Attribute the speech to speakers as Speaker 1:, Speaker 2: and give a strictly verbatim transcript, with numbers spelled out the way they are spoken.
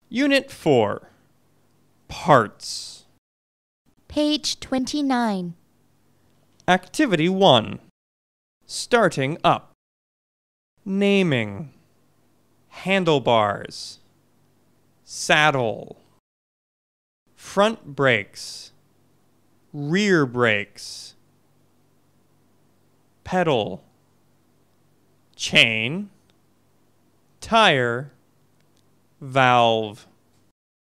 Speaker 1: Unit four. Parts.
Speaker 2: Page twenty-nine.
Speaker 1: Activity one. Starting up. Naming. Handlebars. Saddle. Front brakes. Rear brakes. Pedal. Chain. Tire. Valve.